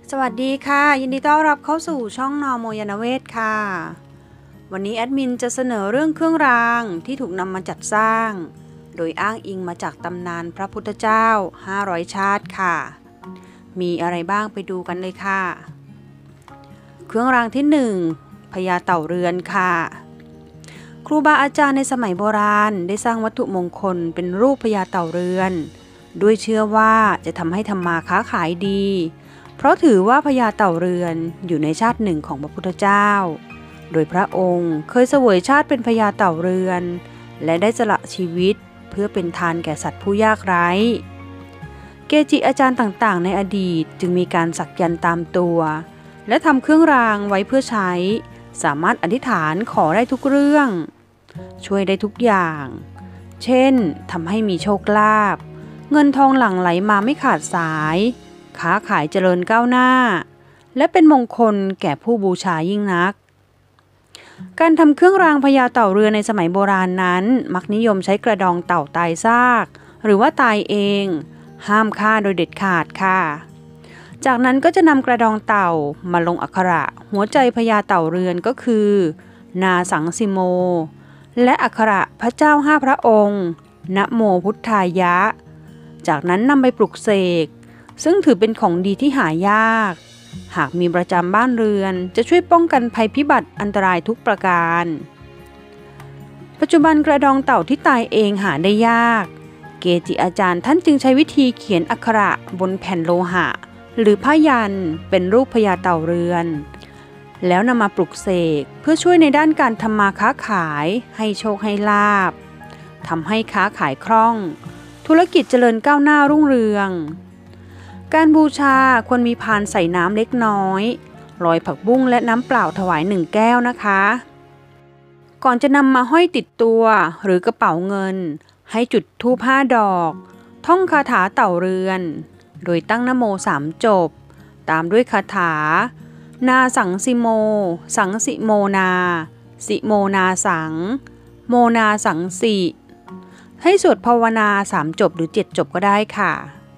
สวัสดีค่ะยินดีต้อนรับเข้าสู่ช่องนอโมยานเวทค่ะวันนี้แอดมินจะเสนอเรื่องเครื่องรางที่ถูกนำมาจัดสร้างโดยอ้างอิงมาจากตำนานพระพุทธเจ้า500ชาติค่ะมีอะไรบ้างไปดูกันเลยค่ะเครื่องรางที่1พญาเต่าเรือนค่ะครูบาอาจารย์ในสมัยโบราณได้สร้างวัตถุมงคลเป็นรูปพญาเต่าเรือนด้วยเชื่อว่าจะทำให้ทำมาค้าขายดีเพราะถือว่าพญาเต่าเรือนอยู่ในชาติหนึ่งของพระพุทธเจ้าโดยพระองค์เคยเสวยชาติเป็นพญาเต่าเรือนและได้สละชีวิตเพื่อเป็นทานแก่สัตว์ผู้ยากไร้เกจิอาจารย์ต่างๆในอดีตจึงมีการสักยันต์ตามตัวและทำเครื่องรางไว้เพื่อใช้สามารถอธิษฐานขอได้ทุกเรื่องช่วยได้ทุกอย่างเช่นทำให้มีโชคลาภเงินทองหลั่งไหลมาไม่ขาดสายค้าขายเจริญก้าวหน้าและเป็นมงคลแก่ผู้บูชายิ่งนักการทำเครื่องรางพญาเต่าเรือนในสมัยโบราณนั้นมักนิยมใช้กระดองเต่าตายซากหรือว่าตายเองห้ามฆ่าโดยเด็ดขาดค่ะจากนั้นก็จะนำกระดองเต่ามาลงอักขระหัวใจพญาเต่าเรือนก็คือนาสังสิโมและอักขระพระเจ้า5พระองค์นะโมพุทธายะจากนั้นนำไปปลุกเสกซึ่งถือเป็นของดีที่หายากหากมีประจำบ้านเรือนจะช่วยป้องกันภัยพิบัติอันตรายทุกประการปัจจุบันกระดองเต่าที่ตายเองหาได้ยากเกจิอาจารย์ท่านจึงใช้วิธีเขียนอักขระบนแผ่นโลหะหรือผ้ายันเป็นรูปพญาเต่าเรือนแล้วนำมาปลุกเสกเพื่อช่วยในด้านการทำมาค้าขายให้โชคให้ลาภทำให้ค้าขายคล่องธุรกิจเจริญก้าวหน้ารุ่งเรืองการบูชาควรมีพานใส่น้ำเล็กน้อยลอยผักบุ้งและน้ำเปล่าถวาย1แก้วนะคะก่อนจะนำมาห้อยติดตัวหรือกระเป๋าเงินให้จุดธูป5ดอกท่องคาถาเต่าเรือนโดยตั้งนะโม3จบตามด้วยคาถานาสังสิโมสังสิโมนาสิโมนาสังโมนาสังสิให้สวดภาวนา3จบหรือ7จบก็ได้ค่ะ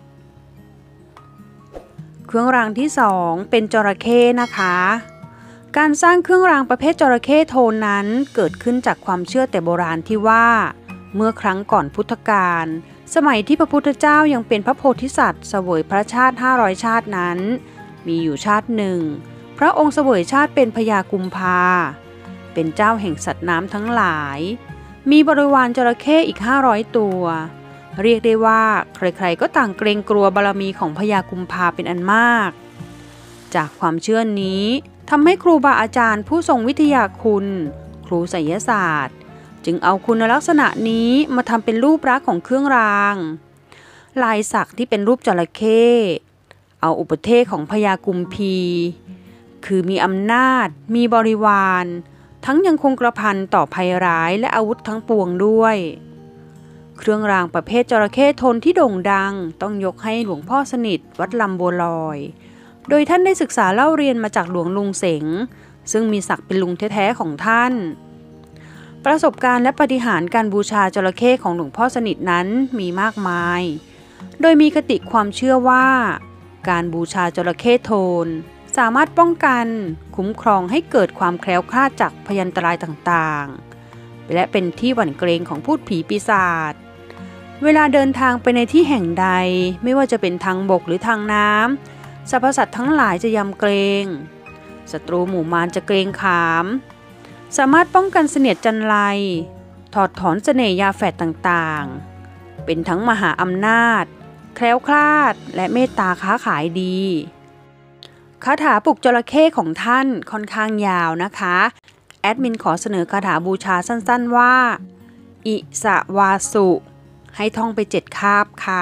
เครื่องรางที่2เป็นจระเข้นะคะการสร้างเครื่องรางประเภทจระเข้โทนนั้นเกิดขึ้นจากความเชื่อแต่โบราณที่ว่าเมื่อครั้งก่อนพุทธกาลสมัยที่พระพุทธเจ้ายังเป็นพระโพธิสัตว์เสวยพระชาติ500ชาตินั้นมีอยู่ชาติหนึ่งพระองค์เสวยชาติเป็นพญากุมภาเป็นเจ้าแห่งสัตว์น้ำทั้งหลายมีบริวารจระเข้อีก500ตัวเรียกได้ว่าใครๆก็ต่างเกรงกลัวบารมีของพญากุมภาเป็นอันมากจากความเชื่อนี้ทำให้ครูบาอาจารย์ผู้ทรงวิทยาคุณครูไสยศาสตร์จึงเอาคุณลักษณะนี้มาทำเป็นรูปลักษณ์ของเครื่องรางลายสักที่เป็นรูปจระเข้เอาอุปเทศของพญากุมพีคือมีอำนาจมีบริวารทั้งยังคงกระพันต่อภัยร้ายและอาวุธทั้งปวงด้วยเครื่องรางประเภทจระเข้โทนที่โด่งดังต้องยกให้หลวงพ่อสนิทวัดลำบัวลอยโดยท่านได้ศึกษาเล่าเรียนมาจากหลวงลุงเสงซึ่งมีศักดิ์เป็นลุงแท้ๆของท่านประสบการณ์และปาฏิหาริย์การบูชาจระเข้ของหลวงพ่อสนิทนั้นมีมากมายโดยมีคติความเชื่อว่าการบูชาจระเข้โทนสามารถป้องกันคุ้มครองให้เกิดความแคล้วคลาดจากพยันตรายต่างๆและเป็นที่หวั่นเกรงของพูดผีปีศาจเวลาเดินทางไปในที่แห่งใดไม่ว่าจะเป็นทางบกหรือทางน้ำสรรพสัตว์ทั้งหลายจะยำเกรงศัตรูหมู่มารจะเกรงขามสามารถป้องกันเสนียดจันไรถอดถอนเสน่ห์ยาแฝดต่างๆเป็นทั้งมหาอำนาจแคล้วคลาดและเมตตาค้าขายดีคาถาปลุกจระเข้ของท่านค่อนข้างยาวนะคะแอดมินขอเสนอคาถาบูชาสั้นๆว่าอิสวาสุให้ท่องไป7คาบค่ะ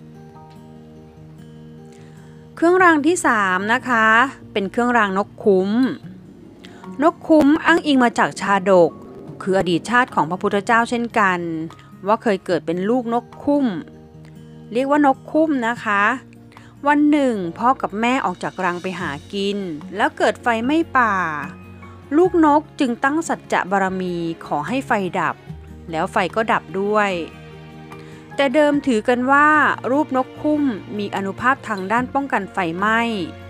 เครื่องรางที่3นะคะเป็นเครื่องรางนกคุ้มนกคุ้มอ้างอิงมาจากชาดกคืออดีตชาติของพระพุทธเจ้าเช่นกันว่าเคยเกิดเป็นลูกนกคุ้มเรียกว่านกคุ้มนะคะวันหนึ่งพ่อกับแม่ออกจากรังไปหากินแล้วเกิดไฟไหม้ป่าลูกนกจึงตั้งสัจจะบารมีขอให้ไฟดับแล้วไฟก็ดับด้วยแต่เดิมถือกันว่ารูปนกคุ้มมีอานุภาพทางด้านป้องกันไฟไหม้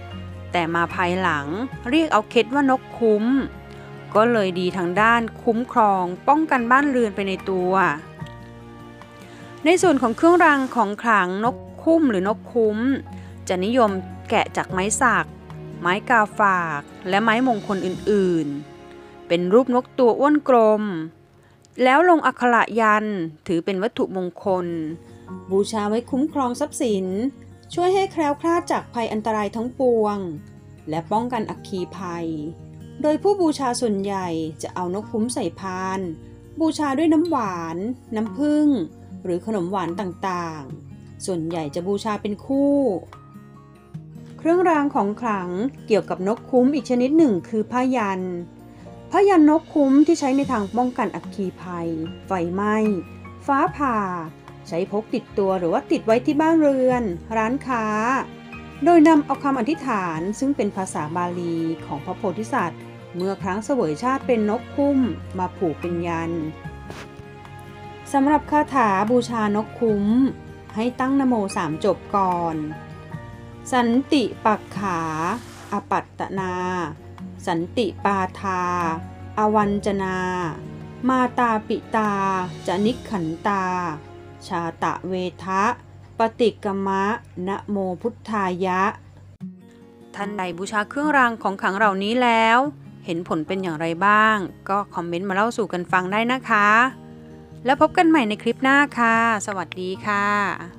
แต่มาภายหลังเรียกเอาเคล็ดว่านกคุ้มก็เลยดีทางด้านคุ้มครองป้องกันบ้านเรือนไปในตัวในส่วนของเครื่องรางของขลังนกคุ้มหรือนกคุ้มจะนิยมแกะจากไม้สักไม้กาฝากและไม้มงคลอื่นๆเป็นรูปนกตัวอ้วนกลมแล้วลงอักขระยันต์ถือเป็นวัตถุมงคลบูชาไว้คุ้มครองทรัพย์สินช่วยให้แคล้วคลาดจากภัยอันตรายทั้งปวงและป้องกันอัคคีภัยโดยผู้บูชาส่วนใหญ่จะเอานกคุ้มใส่พานบูชาด้วยน้ำหวานน้ำผึ้งหรือขนมหวานต่างๆส่วนใหญ่จะบูชาเป็นคู่เครื่องรางของขลังเกี่ยวกับนกคุ้มอีกชนิดหนึ่งคือผ้ายันนกคุ้มที่ใช้ในทางป้องกันอัคคีภัยไฟไหม้ฟ้าผ่าใช้พกติดตัวหรือว่าติดไว้ที่บ้านเรือนร้านค้าโดยนำเอาคำอธิษฐานซึ่งเป็นภาษาบาลีของพระโพธิสัตว์เมื่อครั้งเสวยชาติเป็นนกคุ้มมาผูกเป็นยันสำหรับคาถาบูชานกคุ้มให้ตั้งนะโม3จบก่อนสันติปักขาอปัตตนาสันติปาทาอวัญจนามาตาปิตาจนิกขันตาชาตะเวทะปฏิกมะนะโมพุทธายะท่านใดบูชาเครื่องรางของขลังเหล่านี้แล้วเห็นผลเป็นอย่างไรบ้างก็คอมเมนต์มาเล่าสู่กันฟังได้นะคะแล้วพบกันใหม่ในคลิปหน้าค่ะสวัสดีค่ะ